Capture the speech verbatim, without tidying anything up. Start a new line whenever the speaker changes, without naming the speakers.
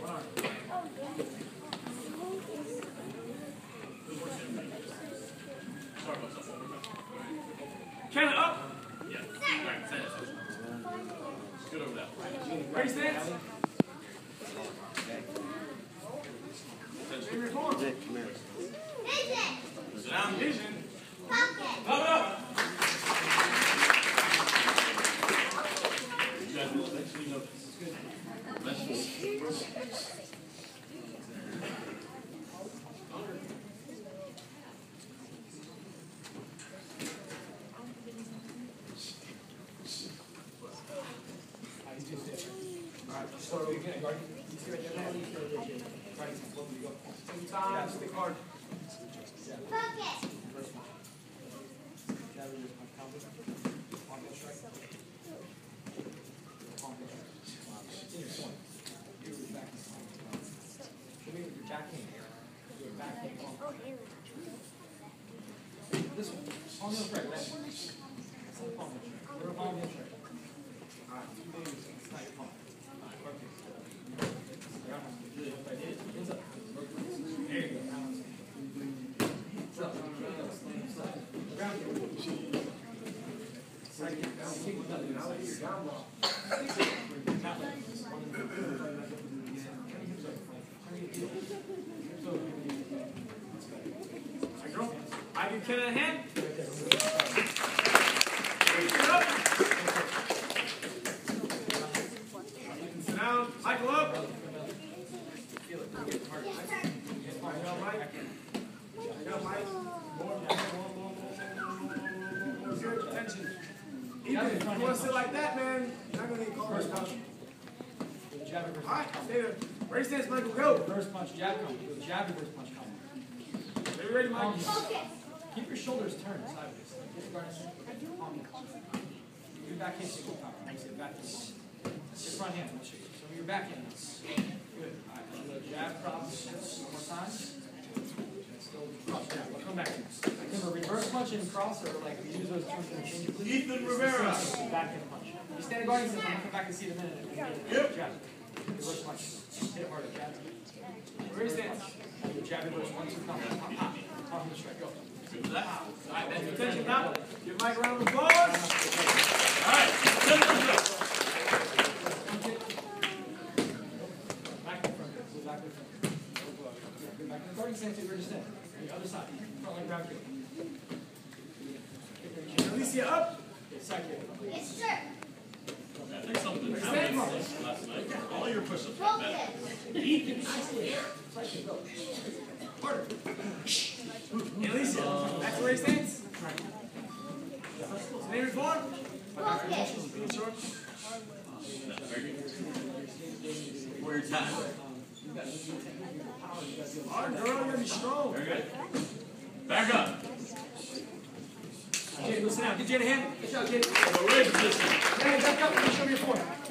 Count it up. Yeah. Right. Say that. Good over that. Ready, stance. Attention. Reform. Sit down. Vision. Pump it up. You guys will eventually notice.
Alright, so we're gonna guard. You see right there, man? Right, what we go? Two times, the card. First one. Jab with your counter. On the strike. On the strike. It's in your swing. Do your back hand. Show me with your back hand. Do your back hand on. This one. On the strike. Right. It's on the palm of the strike. We're on the strike. Alright, two babies. It's not your palm. There you go.
I can count a hand. Sit down. Cycle up. Even if you want to sit like that, man, you're not going to get called.
First punch. Jab and
All right, stay there. Ready, stance, Michael, go.
First punch, jab combo. Jab and first punch combo.
Are you ready, Michael?
Keep your shoulders turned sideways. Like get the guard palm. Your back hand single power. I say back hand. Your front hand. I'll show you. So your back hand. Good. All right. So jab cross. One more time. Still cross jab. We'll come back to this. Remember, reverse punch and cross are like we use those terms interchangeably.
Ethan Rivera.
Back hand punch. You stand a guard and I'm come back and see it in a minute. Yep. Jab. Reverse punch. Hit it harder. Jab. Ready, stance. Jab reverse one, two, combo. Pop, pop. Pop in the strike. Go.
Good for that. All right, then attention now. Give Mike a round of applause. All right.
Back in front. Go back in front. Back in the guarding stance. You're just in. The other side. Front leg grab kick.
Alicia up.
Side kick.
Yes, sir.
I think something happened last night. All your push-ups like that.
Ethan, nicely. Side kick. Go. Harder.
Alicia, back to ready, stance. Name and form.
For your time.
All right, girl, you're going to be strong.
Very good. Back up.
Jay, go sit down. Get Jay a hand. Good job, Jay.
Go right position.
Jay, back up. Let me show me your form.